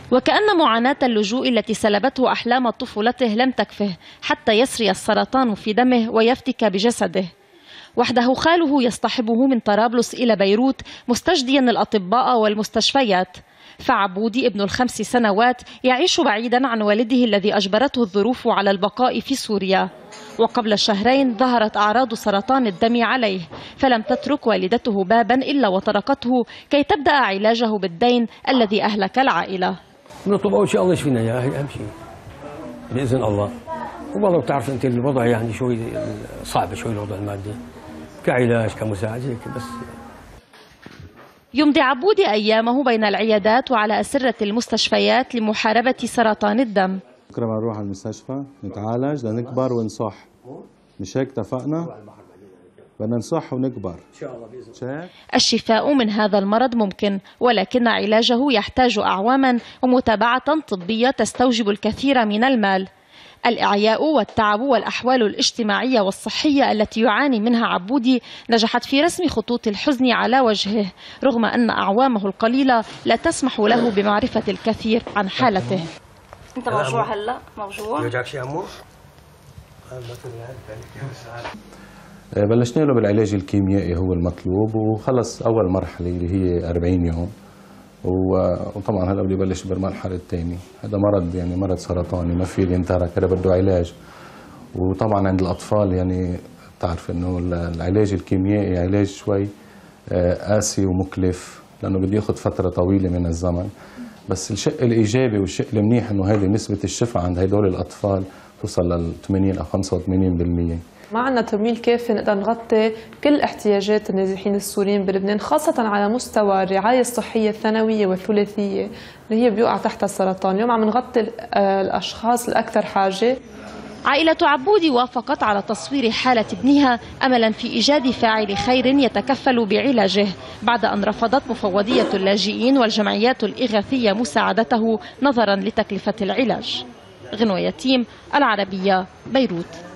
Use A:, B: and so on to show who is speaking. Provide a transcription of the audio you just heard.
A: وكأن معاناة اللجوء التي سلبته أحلام طفولته لم تكفه حتى يسري السرطان في دمه ويفتك بجسده. وحده خاله يصطحبه من طرابلس إلى بيروت مستجديا الأطباء والمستشفيات. فعبودي ابن ال5 سنوات يعيش بعيدا عن والده الذي أجبرته الظروف على البقاء في سوريا. وقبل شهرين ظهرت أعراض سرطان الدم عليه، فلم تترك والدته بابا إلا وطرقته كي تبدأ علاجه بالدين الذي أهلك العائلة.
B: نطلب أول شيء الله يشفينا إياه، هي أهم شيء بإذن الله. والله بتعرف أنت الوضع يعني شوي صعب، شوي الوضع المادي كعلاج كمساعدة هيك بس.
A: يمضي عبودي أيامه بين العيادات وعلى أسرة المستشفيات لمحاربة سرطان الدم.
C: بكره بنروح على المستشفى نتعالج لنكبر ونصح، مش هيك اتفقنا؟ بدنا نصح ونكبر إن شاء الله بإذن الله.
A: الشفاء من هذا المرض ممكن، ولكن علاجه يحتاج أعواما ومتابعة طبية تستوجب الكثير من المال. الإعياء والتعب والأحوال الاجتماعية والصحية التي يعاني منها عبودي نجحت في رسم خطوط الحزن على وجهه، رغم أن أعوامه القليلة لا تسمح له بمعرفة الكثير عن حالته.
D: أنت موجوع هلا؟ موجوع؟
B: يوجعك شيء عمو؟
C: بلشنا له بالعلاج الكيميائي هو المطلوب، وخلص أول مرحلة اللي هي 40 يوم، وطبعا هلا بده يبلش بالمرحلة الثانية. هذا مرض يعني مرض سرطاني ما في ينترك، هذا بده علاج. وطبعا عند الأطفال يعني بتعرف إنه العلاج الكيميائي علاج شوي قاسي ومكلف، لأنه بده ياخذ فترة طويلة من الزمن. بس الشق الإيجابي والشق المنيح إنه هذه نسبة الشفاء عند هدول الأطفال توصل لل 80 أو 85%.
E: ما عندنا تمويل كافي نقدر نغطي كل احتياجات النازحين السوريين بلبنان، خاصة على مستوى الرعاية الصحية الثانوية والثلاثية اللي هي بيوقع تحت السرطان. اليوم عم نغطي الأشخاص الأكثر حاجة.
A: عائلة عبودي وافقت على تصوير حالة ابنها أملا في إيجاد فاعل خير يتكفل بعلاجه، بعد أن رفضت مفوضية اللاجئين والجمعيات الإغاثية مساعدته نظرا لتكلفة العلاج. غنوة يتيم، العربية، بيروت.